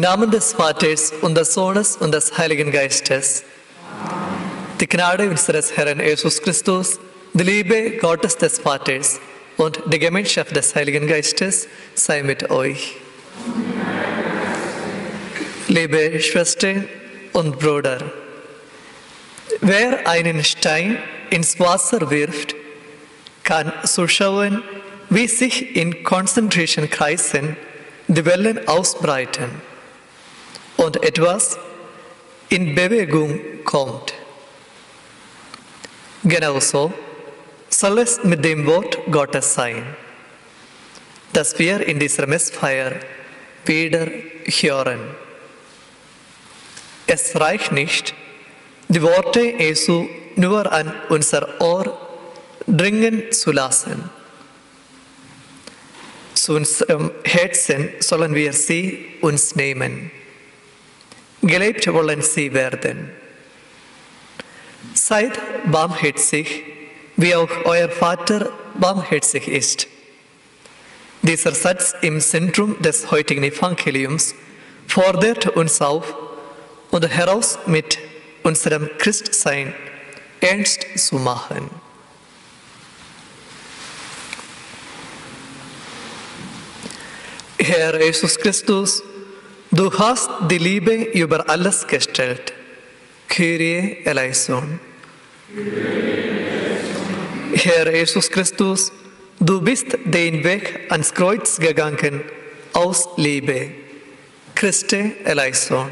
Namen des Vaters und des Sohnes und des Heiligen Geistes. Die Gnade unseres Herrn Jesus Christus, die Liebe Gottes des Vaters und die Gemeinschaft des Heiligen Geistes sei mit euch. Liebe Schwestern und Brüder, wer einen Stein ins Wasser wirft, kann zuschauen, wie sich in konzentrischen Kreisen die Wellen ausbreiten und etwas in Bewegung kommt. Genauso soll es mit dem Wort Gottes sein, das wir in dieser Messfeier wieder hören. Es reicht nicht, die Worte Jesu nur an unser Ohr dringen zu lassen. Zu unserem Herzen sollen wir sie uns nehmen. Gelebt wollen sie werden. Seid barmherzig, wie auch euer Vater barmherzig ist. Dieser Satz im Zentrum des heutigen Evangeliums fordert uns auf und heraus mit unserem Christsein ernst zu machen. Herr Jesus Christus, du hast die Liebe über alles gestellt. Kyrie eleison. Herr Jesus Christus, du bist den Weg ans Kreuz gegangen aus Liebe. Christe eleison.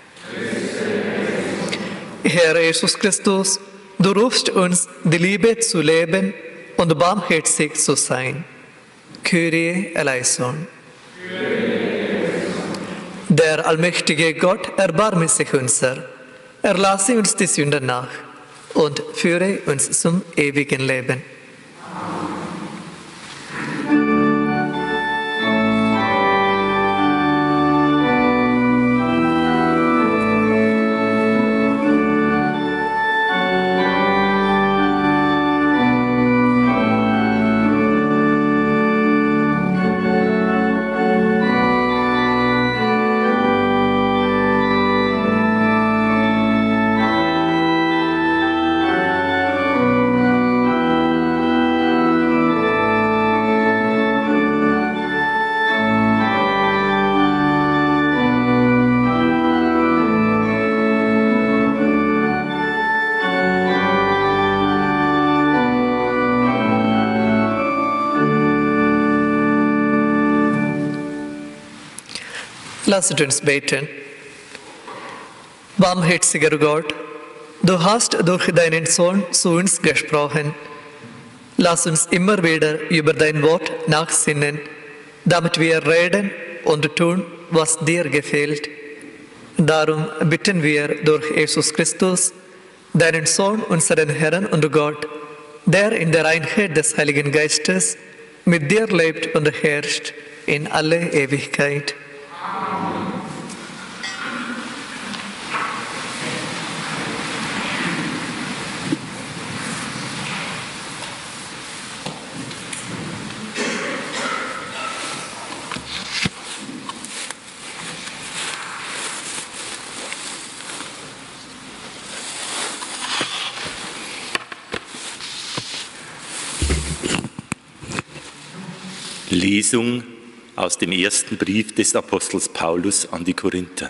Herr Jesus Christus, du rufst uns, die Liebe zu leben und barmherzig zu sein. Kyrie eleison. Der allmächtige Gott erbarme sich unser, erlasse uns die Sünden nach und führe uns zum ewigen Leben. Lasst uns beten. Barmherziger Gott, du hast durch deinen Sohn zu uns gesprochen. Lass uns immer wieder über dein Wort nachsinnen, damit wir reden und tun, was dir gefällt. Darum bitten wir durch Jesus Christus, deinen Sohn, unseren Herrn und Gott, der in der Einheit des Heiligen Geistes mit dir lebt und herrscht in alle Ewigkeit. Lesung aus dem ersten Brief des Apostels Paulus an die Korinther.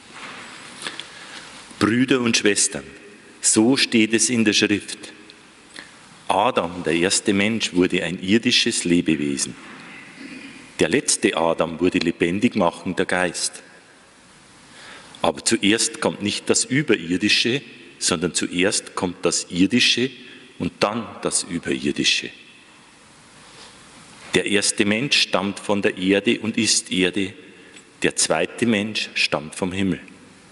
Brüder und Schwestern, so steht es in der Schrift. Adam, der erste Mensch, wurde ein irdisches Lebewesen. Der letzte Adam wurde lebendig machender Geist. Aber zuerst kommt nicht das Überirdische, sondern zuerst kommt das Irdische und dann das Überirdische. Der erste Mensch stammt von der Erde und ist Erde, der zweite Mensch stammt vom Himmel.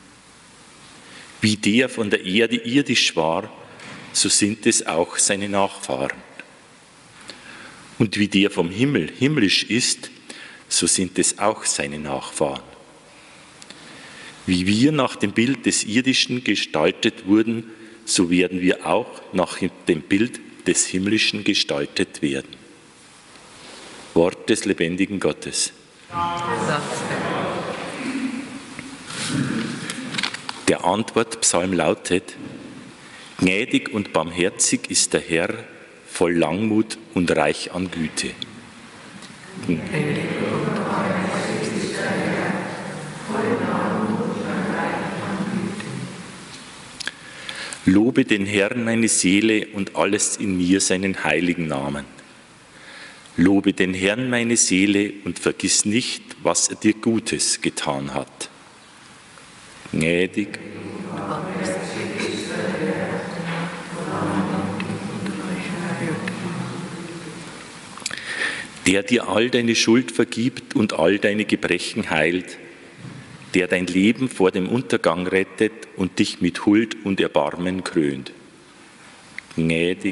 Wie der von der Erde irdisch war, so sind es auch seine Nachfahren. Und wie der vom Himmel himmlisch ist, so sind es auch seine Nachfahren. Wie wir nach dem Bild des Irdischen gestaltet wurden, so werden wir auch nach dem Bild des Himmlischen gestaltet werden. Wort des lebendigen Gottes. Der Antwortpsalm lautet: Gnädig und barmherzig ist der Herr, voll Langmut und reich an Güte. Lobe den Herrn meine Seele und alles in mir seinen heiligen Namen. Lobe den Herrn meine Seele und vergiss nicht, was er dir Gutes getan hat. Gnädig. Der dir all deine Schuld vergibt und all deine Gebrechen heilt, der dein Leben vor dem Untergang rettet und dich mit Huld und Erbarmen krönt. Gnädig.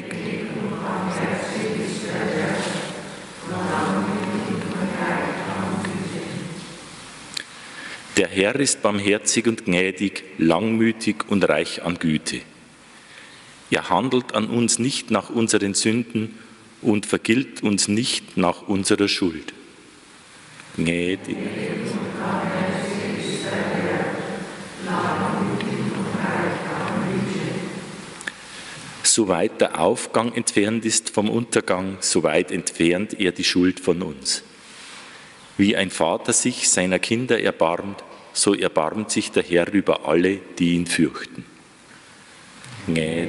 Der Herr ist barmherzig und gnädig, langmütig und reich an Güte. Er handelt an uns nicht nach unseren Sünden und vergilt uns nicht nach unserer Schuld. Gnädig. Soweit der Aufgang entfernt ist vom Untergang, so weit entfernt er die Schuld von uns. Wie ein Vater sich seiner Kinder erbarmt, so erbarmt sich der Herr über alle, die ihn fürchten. Gnädig.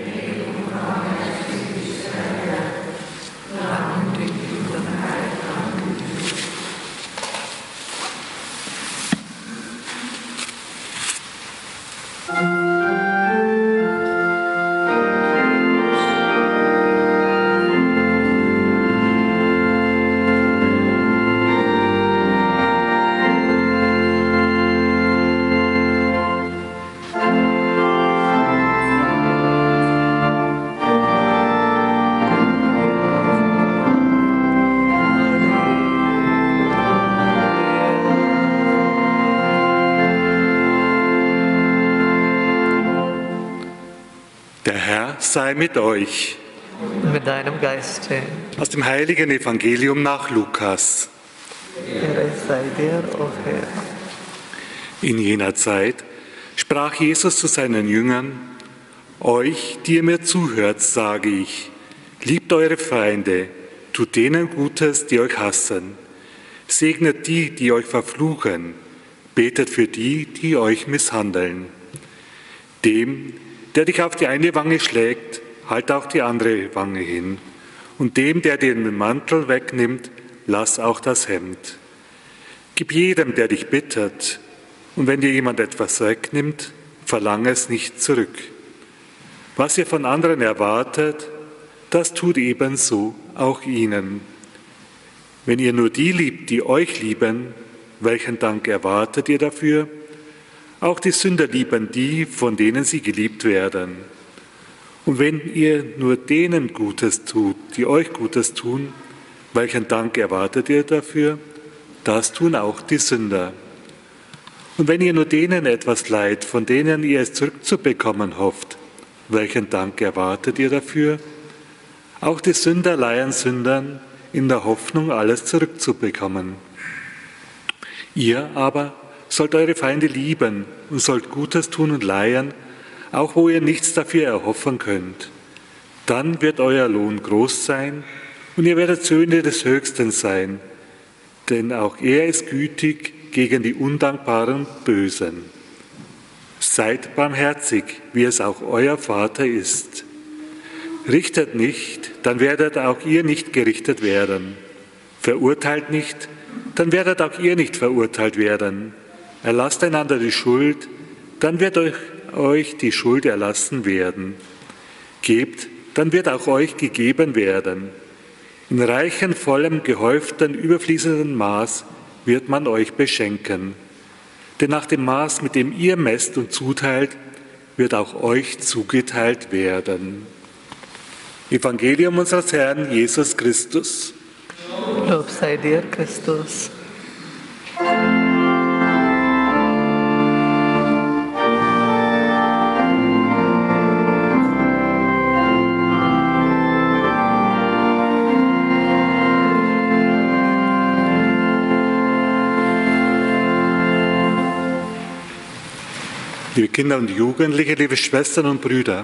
Sei mit euch. Und mit deinem Geiste. Aus dem heiligen Evangelium nach Lukas. Ehre sei dir, o Herr. In jener Zeit sprach Jesus zu seinen Jüngern: Euch, die ihr mir zuhört, sage ich, liebt eure Feinde, tut denen Gutes, die euch hassen, segnet die, die euch verfluchen, betet für die, die euch misshandeln. Dem, der dich auf die eine Wange schlägt, halt auch die andere Wange hin. Und dem, der dir den Mantel wegnimmt, lass auch das Hemd. Gib jedem, der dich bittet. Und wenn dir jemand etwas wegnimmt, verlange es nicht zurück. Was ihr von anderen erwartet, das tut ebenso auch ihnen. Wenn ihr nur die liebt, die euch lieben, welchen Dank erwartet ihr dafür? Auch die Sünder lieben die, von denen sie geliebt werden. Und wenn ihr nur denen Gutes tut, die euch Gutes tun, welchen Dank erwartet ihr dafür? Das tun auch die Sünder. Und wenn ihr nur denen etwas leiht, von denen ihr es zurückzubekommen hofft, welchen Dank erwartet ihr dafür? Auch die Sünder leihen Sündern in der Hoffnung, alles zurückzubekommen. Ihr aber sollt eure Feinde lieben und sollt Gutes tun und leihen, auch wo ihr nichts dafür erhoffen könnt. Dann wird euer Lohn groß sein und ihr werdet Söhne des Höchsten sein, denn auch er ist gütig gegen die undankbaren Bösen. Seid barmherzig, wie es auch euer Vater ist. Richtet nicht, dann werdet auch ihr nicht gerichtet werden. Verurteilt nicht, dann werdet auch ihr nicht verurteilt werden. Erlasst einander die Schuld, dann wird euch die Schuld erlassen werden. Gebt, dann wird auch euch gegeben werden. In reichem, vollem, gehäuften, überfließenden Maß wird man euch beschenken. Denn nach dem Maß, mit dem ihr messt und zuteilt, wird auch euch zugeteilt werden. Evangelium unseres Herrn Jesus Christus. Lob sei dir, Christus. Liebe liebe Kinder und Jugendliche, liebe Schwestern und Brüder.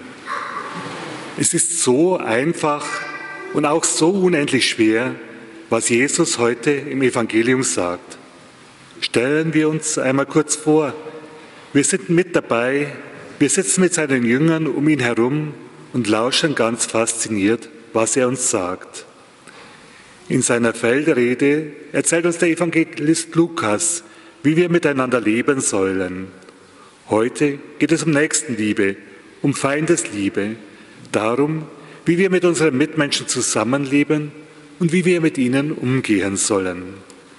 Es ist so einfach und auch so unendlich schwer, was Jesus heute im Evangelium sagt. Stellen wir uns einmal kurz vor, wir sind mit dabei, wir sitzen mit seinen Jüngern um ihn herum und lauschen ganz fasziniert, was er uns sagt. In seiner Feldrede erzählt uns der Evangelist Lukas, wie wir miteinander leben sollen. Heute geht es um Nächstenliebe, um Feindesliebe, darum, wie wir mit unseren Mitmenschen zusammenleben und wie wir mit ihnen umgehen sollen.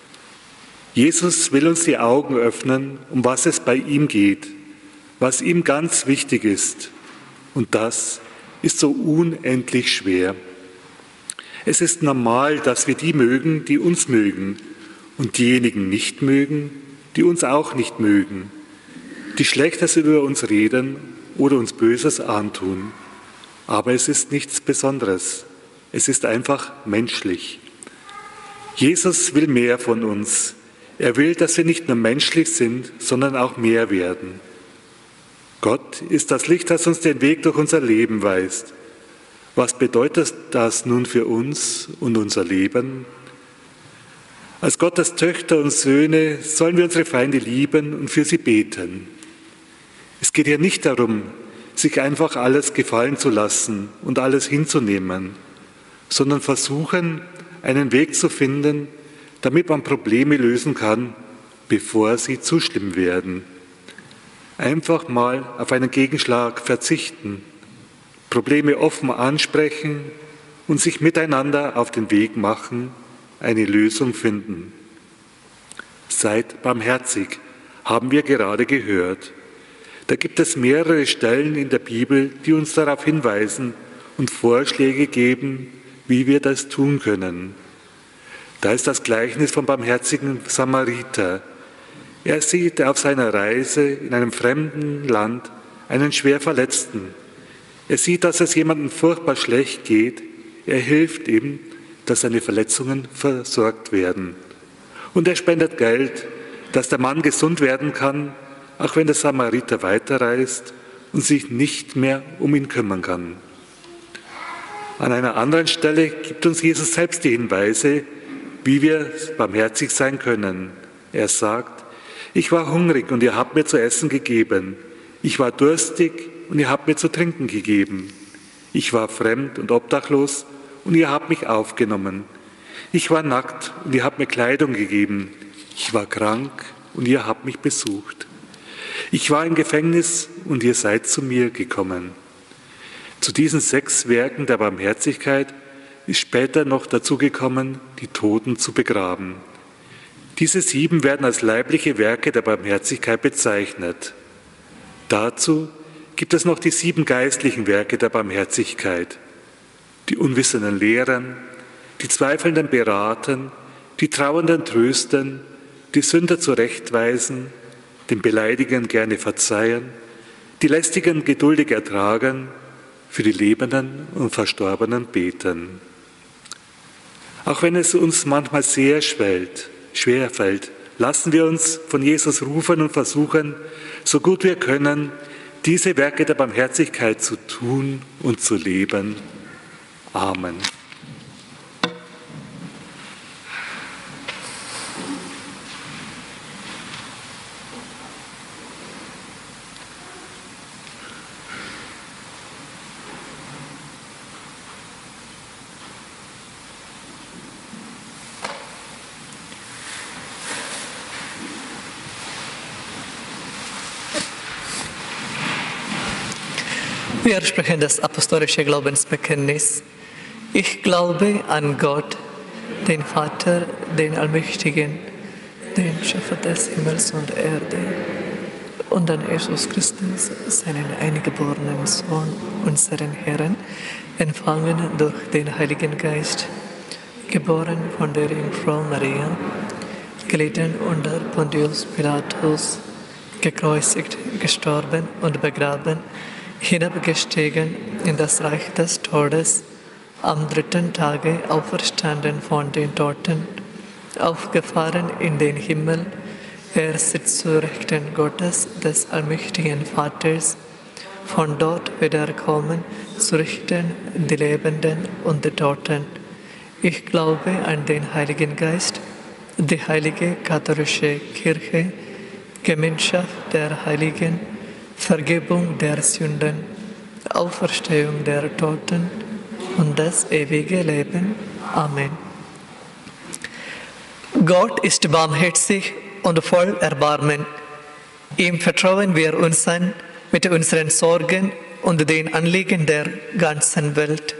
Jesus will uns die Augen öffnen, um was es bei ihm geht, was ihm ganz wichtig ist. Und das ist so unendlich schwer. Es ist normal, dass wir die mögen, die uns mögen, und diejenigen nicht mögen, die uns auch nicht mögen, die Schlechtes über uns reden oder uns Böses antun. Aber es ist nichts Besonderes. Es ist einfach menschlich. Jesus will mehr von uns. Er will, dass wir nicht nur menschlich sind, sondern auch mehr werden. Gott ist das Licht, das uns den Weg durch unser Leben weist. Was bedeutet das nun für uns und unser Leben? Als Gottes Töchter und Söhne sollen wir unsere Feinde lieben und für sie beten. Es geht hier nicht darum, sich einfach alles gefallen zu lassen und alles hinzunehmen, sondern versuchen, einen Weg zu finden, damit man Probleme lösen kann, bevor sie zu schlimm werden. Einfach mal auf einen Gegenschlag verzichten, Probleme offen ansprechen und sich miteinander auf den Weg machen, eine Lösung finden. Seid barmherzig, haben wir gerade gehört. Da gibt es mehrere Stellen in der Bibel, die uns darauf hinweisen und Vorschläge geben, wie wir das tun können. Da ist das Gleichnis vom barmherzigen Samariter. Er sieht auf seiner Reise in einem fremden Land einen schwer Verletzten. Er sieht, dass es jemandem furchtbar schlecht geht. Er hilft ihm, dass seine Verletzungen versorgt werden. Und er spendet Geld, dass der Mann gesund werden kann, auch wenn der Samariter weiterreist und sich nicht mehr um ihn kümmern kann. An einer anderen Stelle gibt uns Jesus selbst die Hinweise, wie wir barmherzig sein können. Er sagt, ich war hungrig und ihr habt mir zu essen gegeben. Ich war durstig und ihr habt mir zu trinken gegeben. Ich war fremd und obdachlos und ihr habt mich aufgenommen. Ich war nackt und ihr habt mir Kleidung gegeben. Ich war krank und ihr habt mich besucht. Ich war im Gefängnis und ihr seid zu mir gekommen. Zu diesen 6 Werken der Barmherzigkeit ist später noch dazu gekommen, die Toten zu begraben. Diese 7 werden als leibliche Werke der Barmherzigkeit bezeichnet. Dazu gibt es noch die 7 geistlichen Werke der Barmherzigkeit. Die Unwissenden lehren, die Zweifelnden beraten, die Trauernden trösten, die Sünder zurechtweisen, den Beleidigern gerne verzeihen, die Lästigen geduldig ertragen, für die Lebenden und Verstorbenen beten. Auch wenn es uns manchmal sehr schwer fällt, lassen wir uns von Jesus rufen und versuchen, so gut wir können, diese Werke der Barmherzigkeit zu tun und zu leben. Amen. Wir sprechen das apostolische Glaubensbekenntnis. Ich glaube an Gott, den Vater, den Allmächtigen, den Schöpfer des Himmels und Erde, und an Jesus Christus, seinen eingeborenen Sohn, unseren Herrn, empfangen durch den Heiligen Geist, geboren von der Jungfrau Maria, gelitten unter Pontius Pilatus, gekreuzigt, gestorben und begraben, hinabgestiegen in das Reich des Todes, am 3. Tage auferstanden von den Toten, aufgefahren in den Himmel, Er sitzt zu Rechten Gottes, des allmächtigen Vaters. Von dort wird er kommen, zu richten die Lebenden und die Toten. Ich glaube an den Heiligen Geist, die heilige katholische Kirche, Gemeinschaft der Heiligen, Vergebung der Sünden, Auferstehung der Toten und das ewige Leben. Amen. Gott ist barmherzig und voll Erbarmen. Ihm vertrauen wir uns an mit unseren Sorgen und den Anliegen der ganzen Welt.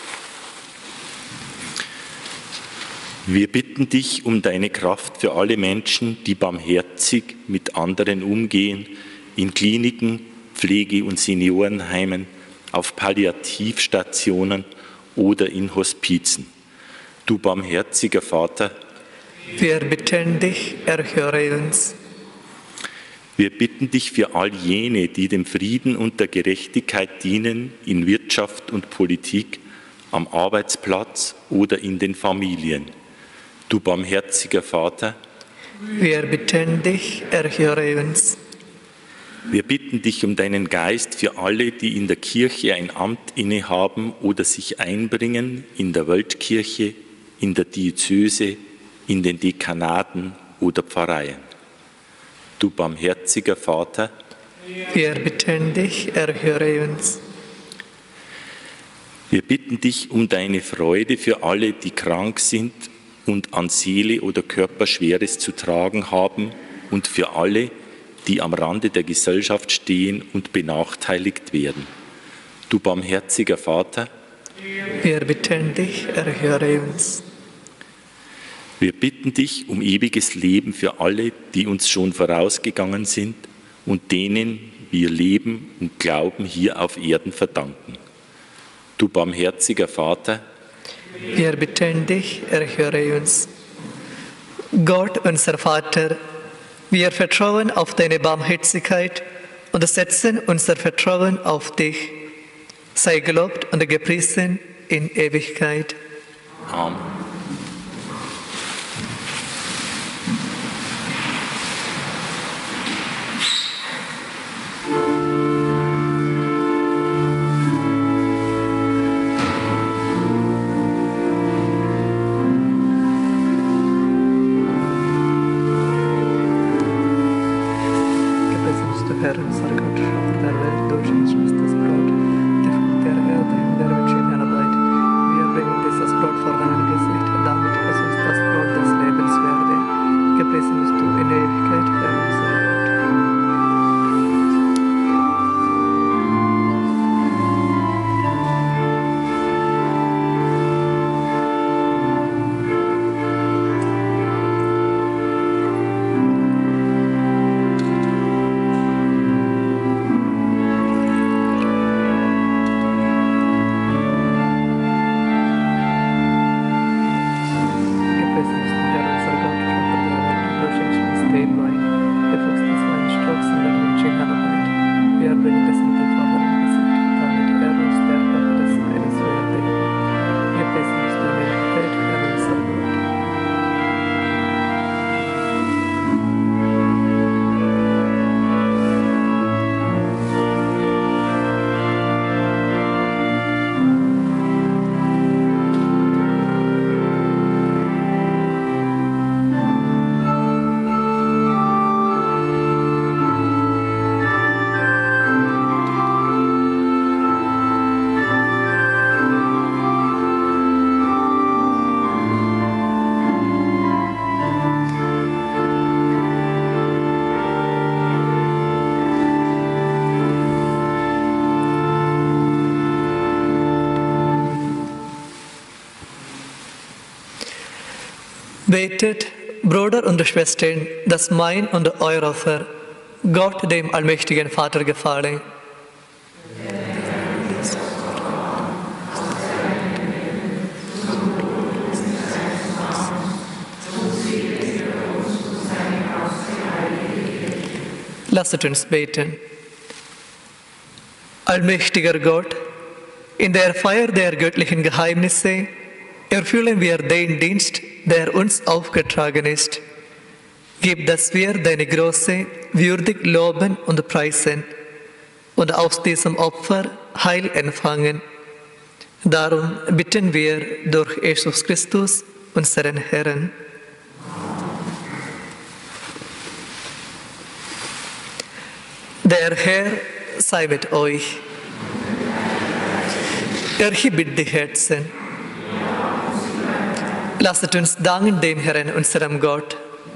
Wir bitten dich um deine Kraft für alle Menschen, die barmherzig mit anderen umgehen, in Kliniken, Pflege- und Seniorenheimen, auf Palliativstationen oder in Hospizen. Du barmherziger Vater, Wir bitten dich, erhöre uns. wir bitten dich für all jene, die dem Frieden und der Gerechtigkeit dienen, in Wirtschaft und Politik, am Arbeitsplatz oder in den Familien. Du barmherziger Vater, Wir bitten dich, erhöre uns. wir bitten dich um deinen Geist für alle, die in der Kirche ein Amt innehaben oder sich einbringen, in der Weltkirche, in der Diözese, in den Dekanaten oder Pfarreien. Du barmherziger Vater, Wir bitten dich, erhöre uns. wir bitten dich um deine Freude für alle, die krank sind und an Seele oder Körper Schweres zu tragen haben und für alle, die am Rande der Gesellschaft stehen und benachteiligt werden. Du barmherziger Vater, Wir bitten dich, erhöre uns. wir bitten dich um ewiges Leben für alle, die uns schon vorausgegangen sind und denen wir Leben und Glauben hier auf Erden verdanken. Du barmherziger Vater, Wir bitten dich, erhöre uns. Gott, unser Vater, wir vertrauen auf deine Barmherzigkeit und setzen unser Vertrauen auf dich. Sei gelobt und gepriesen in Ewigkeit. Amen. Gepriesen bist du, Herr, unser Gott, Schöpfer der Welt, durch uns ist das Brot, die Frucht der Erde und der Menschen herbeit. Wir bringen dieses Brot vor dein Angesicht, damit es uns das Brot des Lebens werde. Gepriesen bist du in Ewigkeit, Herr, unser Gott. Gepriesen bist du, Herr, unser Gott, Schöpfer der Welt, durch uns ist den Wein, der Fuchs des Weins, Strauchs und der Menschen herbeit. Wir bringen das Mittel vor dein Angesicht, damit er uns der Kraft des Heiles werde. Gepriesen bist du in Ewigkeit, Herr, unser Gott. Betet, Brüder und Schwestern, dass mein und euer Opfer Gott, dem allmächtigen Vater, gefalle. Lasset uns beten. Allmächtiger Gott, in der Feier der göttlichen Geheimnisse erfüllen wir den Dienst, der uns aufgetragen ist. Gib, dass wir deine Größe würdig loben und preisen und aus diesem Opfer Heil empfangen. Darum bitten wir durch Jesus Christus, unseren Herrn. Der Herr sei mit euch. Erhebet die Herzen. Lasset uns danken dem Herrn, unserem Gott.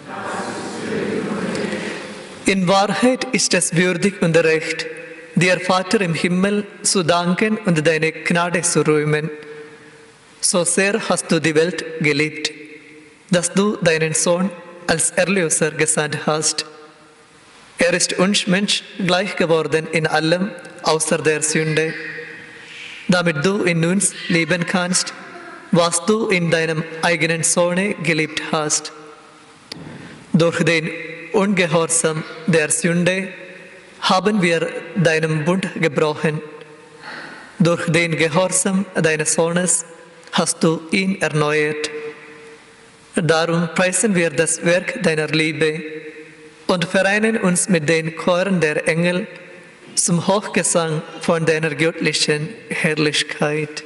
In Wahrheit ist es würdig und recht, dir, Vater im Himmel, zu danken und deine Gnade zu rühmen. So sehr hast du die Welt geliebt, dass du deinen Sohn als Erlöser gesandt hast. Er ist uns Mensch gleich geworden in allem, außer der Sünde, damit du in uns leben kannst, was du in deinem eigenen Sohne geliebt hast. Durch den Ungehorsam der Sünde haben wir deinen Bund gebrochen. Durch den Gehorsam deines Sohnes hast du ihn erneuert. Darum preisen wir das Werk deiner Liebe und vereinen uns mit den Choren der Engel zum Hochgesang von deiner göttlichen Herrlichkeit.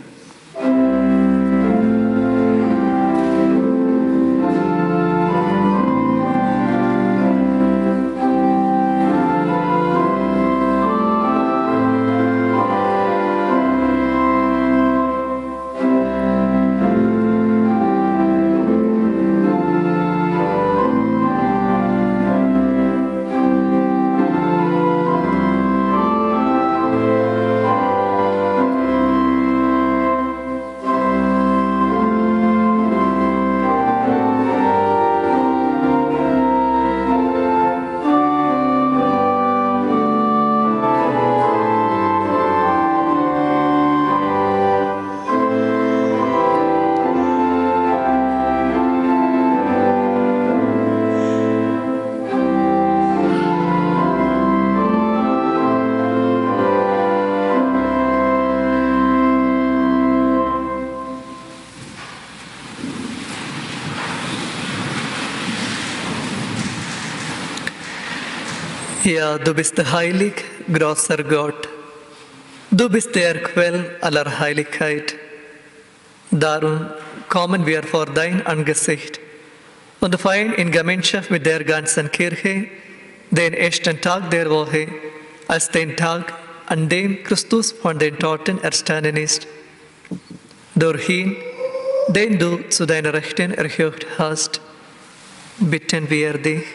Ja, du bist heilig, großer Gott. Du bist der Quell aller Heiligkeit. Darum kommen wir vor dein Angesicht und feiern in Gemeinschaft mit der ganzen Kirche den ersten Tag der Woche als den Tag, an dem Christus von den Toten erstanden ist. Durch ihn, den du zu deiner Rechten erhöht hast, bitten wir dich.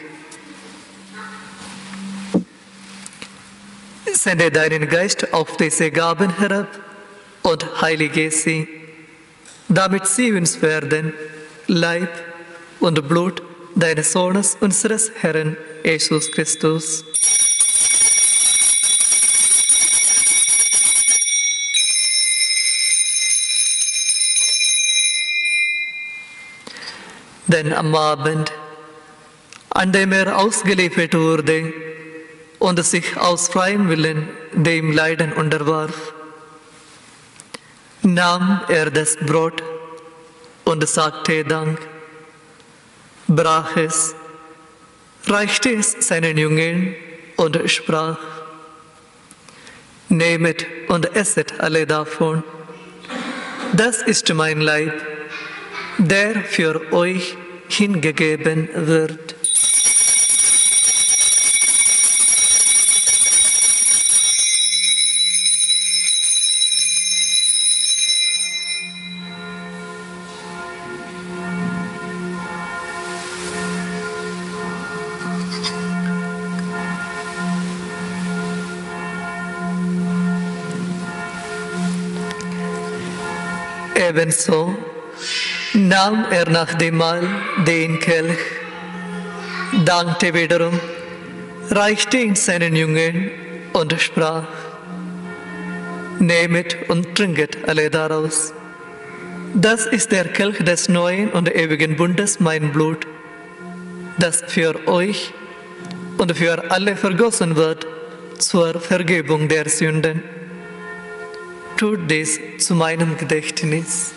Sende deinen Geist auf diese Gaben herab und heilige sie, damit sie uns werden, Leib und Blut deines Sohnes, unseres Herrn Jesus Christus. Denn am Abend, an dem er ausgeliefert wurde und sich aus freiem Willen dem Leiden unterwarf, nahm er das Brot und sagte Dank, brach es, reichte es seinen Jüngern und sprach: Nehmet und esset alle davon. Das ist mein Leib, der für euch hingegeben wird. Ebenso nahm er nach dem Mahl den Kelch, dankte wiederum, reichte ihn seinen Jüngern und sprach: Nehmet und trinket alle daraus. Das ist der Kelch des neuen und ewigen Bundes, mein Blut, das für euch und für alle vergossen wird zur Vergebung der Sünden. Tut dies zu meinem Gedächtnis.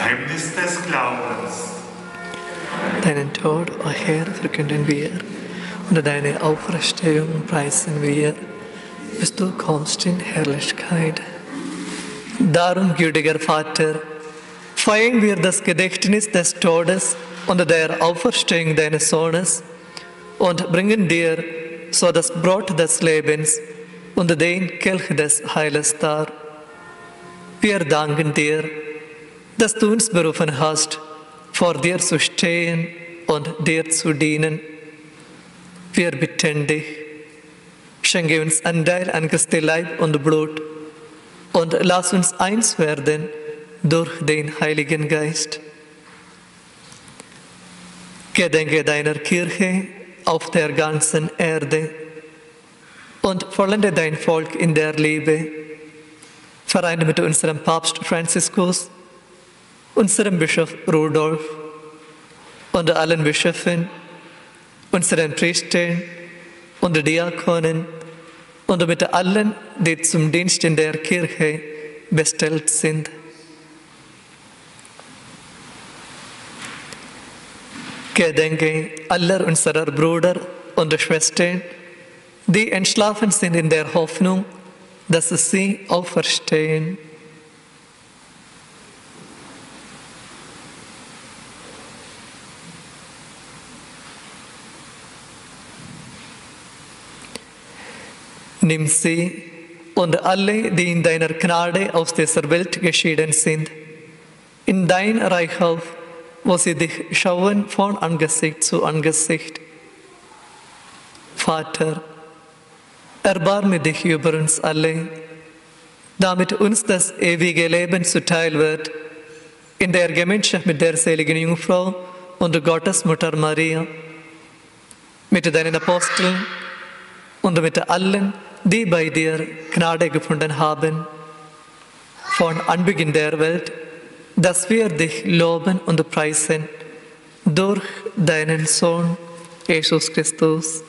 Geheimnis des Glaubens. Deinen Tod, o Herr, verkünden wir und deine Auferstehung preisen wir, bis du kommst in Herrlichkeit. Darum, gütiger Vater, feiern wir das Gedächtnis des Todes und der Auferstehung deines Sohnes und bringen dir so das Brot des Lebens und den Kelch des Heiles dar. Wir danken dir, dass du uns berufen hast, vor dir zu stehen und dir zu dienen. Wir bitten dich, schenke uns Anteil an Christi Leib und Blut und lass uns eins werden durch den Heiligen Geist. Gedenke deiner Kirche auf der ganzen Erde und vollende dein Volk in der Liebe. Vereine mit unserem Papst Franziskus, unserem Bischof Rudolf und allen Bischöfen, unseren Priestern und Diakonen und mit allen, die zum Dienst in der Kirche bestellt sind. Gedenke aller unserer Brüder und Schwestern, die entschlafen sind in der Hoffnung, dass sie auferstehen. Nimm sie und alle, die in deiner Gnade aus dieser Welt geschieden sind, in dein Reich auf, wo sie dich schauen von Angesicht zu Angesicht. Vater, erbarme dich über uns alle, damit uns das ewige Leben zuteil wird, in der Gemeinschaft mit der seligen Jungfrau und Gottes Mutter Maria, mit deinen Aposteln und mit allen, die bei dir Gnade gefunden haben, von Anbeginn der Welt, dass wir dich loben und preisen durch deinen Sohn, Jesus Christus.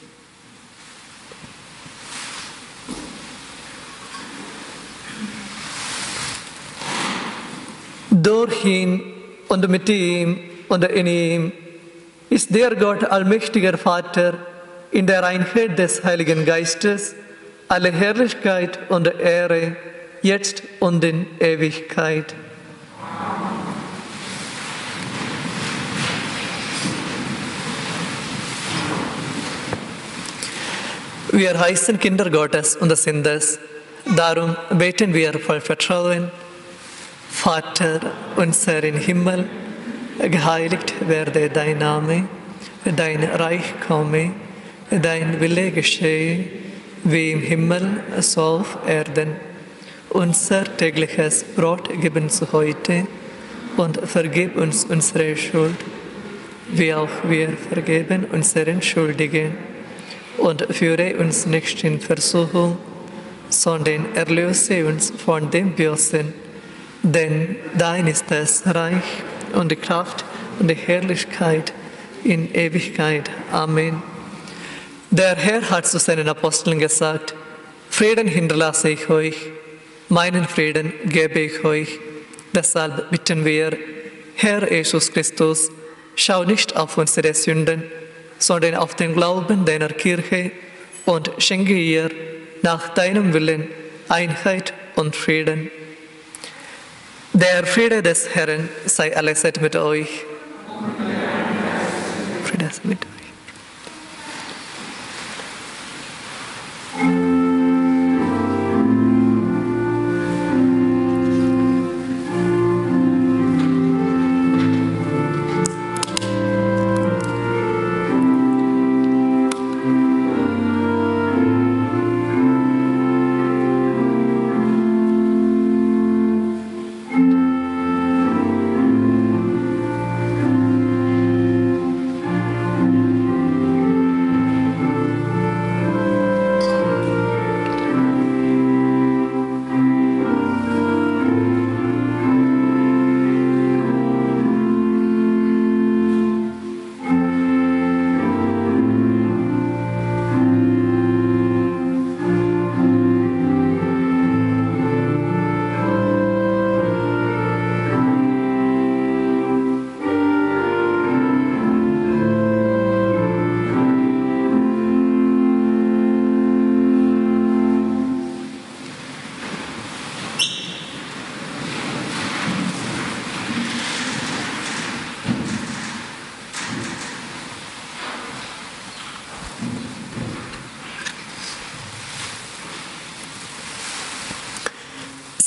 Durch ihn und mit ihm und in ihm ist der Gott, allmächtiger Vater, in der Einheit des Heiligen Geistes, alle Herrlichkeit und Ehre, jetzt und in Ewigkeit. Wir heißen Kinder Gottes und sind es. Darum beten wir voll Vertrauen. Vater unser im Himmel, geheiligt werde dein Name, dein Reich komme, dein Wille geschehe, wie im Himmel, so auf Erden. Unser tägliches Brot gib uns heute und vergib uns unsere Schuld, wie auch wir vergeben unseren Schuldigen. Und führe uns nicht in Versuchung, sondern erlöse uns von dem Bösen. Denn dein ist das Reich und die Kraft und die Herrlichkeit in Ewigkeit. Amen. Der Herr hat zu seinen Aposteln gesagt: Frieden hinterlasse ich euch, meinen Frieden gebe ich euch. Deshalb bitten wir, Herr Jesus Christus, schau nicht auf unsere Sünden, sondern auf den Glauben deiner Kirche und schenke ihr nach deinem Willen Einheit und Frieden. Der Friede des Herrn sei allezeit mit euch. Friede sei mit euch.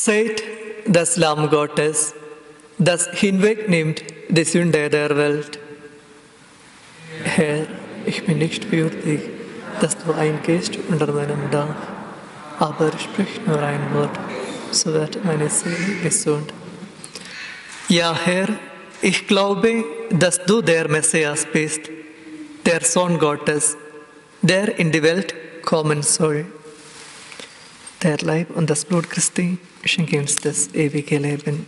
Seht das Lamm Gottes, das hinwegnimmt die Sünde der Welt. Herr, ich bin nicht würdig, dass du eingehst unter meinem Dach, aber sprich nur ein Wort, so wird meine Seele gesund. Ja, Herr, ich glaube, dass du der Messias bist, der Sohn Gottes, der in die Welt kommen soll. Der Leib und das Blut Christi schenken uns das ewige Leben.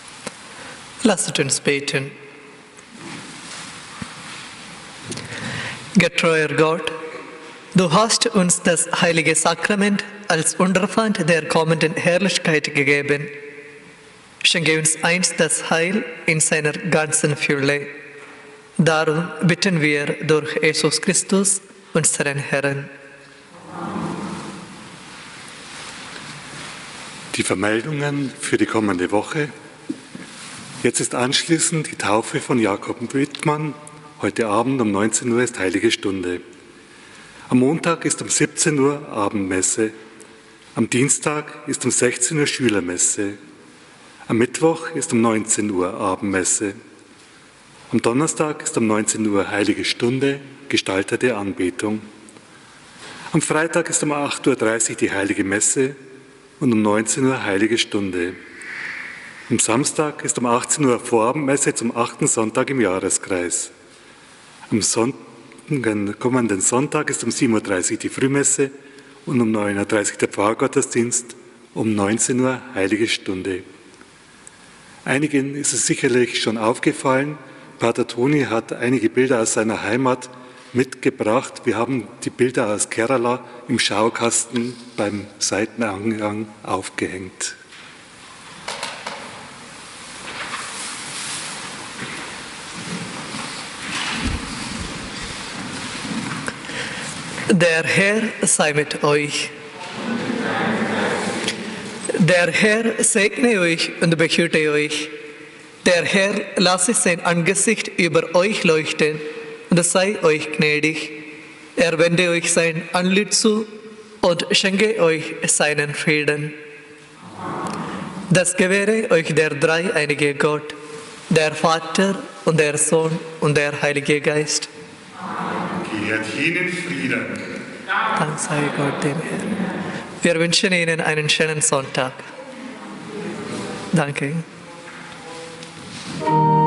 Lasset uns beten. Getreuer Gott, du hast uns das heilige Sakrament als Unterpfand der kommenden Herrlichkeit gegeben. Schenke uns einst das Heil in seiner ganzen Fülle. Darum bitten wir durch Jesus Christus, unseren Herrn. Die Vermeldungen für die kommende Woche. Jetzt ist anschließend die Taufe von Jakob Wittmann. Heute Abend um 19 Uhr ist Heilige Stunde. Am Montag ist um 17 Uhr Abendmesse. Am Dienstag ist um 16 Uhr Schülermesse. Am Mittwoch ist um 19 Uhr Abendmesse. Am Donnerstag ist um 19 Uhr Heilige Stunde, gestaltete Anbetung. Am Freitag ist um 8.30 Uhr die Heilige Messe und um 19 Uhr Heilige Stunde. Am Samstag ist um 18 Uhr Vorabendmesse zum 8. Sonntag im Jahreskreis. Am kommenden Sonntag ist um 7.30 Uhr die Frühmesse und um 9.30 Uhr der Pfarrgottesdienst, um 19 Uhr Heilige Stunde. Einigen ist es sicherlich schon aufgefallen, Pater Toni hat einige Bilder aus seiner Heimat mitgebracht. Wir haben die Bilder aus Kerala im Schaukasten beim Seiteneingang aufgehängt. Der Herr sei mit euch. Der Herr segne euch und behüte euch. Der Herr lasse sein Angesicht über euch leuchten und sei euch gnädig. Er wende euch sein Antlitz zu und schenke euch seinen Frieden. Das gewähre euch der dreieinige Gott, der Vater und der Sohn und der Heilige Geist. Geht hin in Frieden. Dank sei Gott dem Herrn. Wir wünschen Ihnen einen schönen Sonntag. Danke.